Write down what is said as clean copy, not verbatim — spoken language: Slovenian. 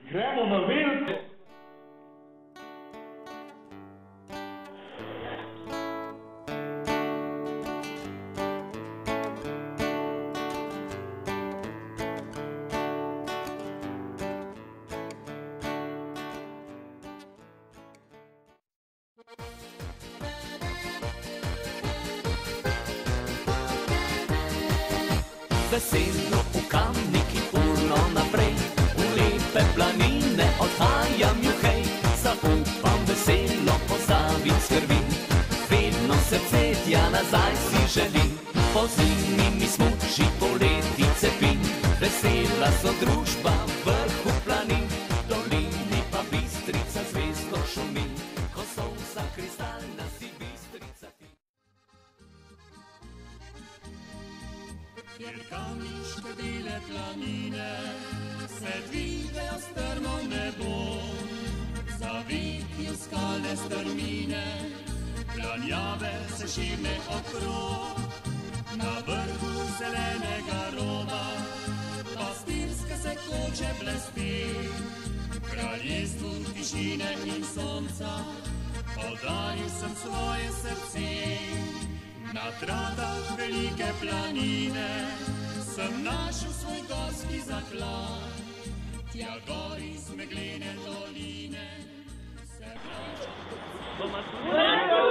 Gremo na veliko. Veselo v Kamniki urno naprej, v lepe planine odhajam juhej. Zaupam veselo pozabit skrbi, vedno srce tja nazaj si želim. Po zimi mi smuči, poleti cepin, vesela so družba v vrhu planin. Dolini pa Bistrica zvezdo šumi, ko sonca kristalna si Bistrica ti. Kjer kamniške bele planine se dvigajo strmo nebo, zavitju skalne strmine, planjave se širne okrog. Na vrhu zelenega roba pastirska se koče blesti, kraljestvu tišine in sonca podaril sem svoje srce. Na tratah velike planine sem našel svoj gorski zaklad, tja gori z meglene doline se vračam.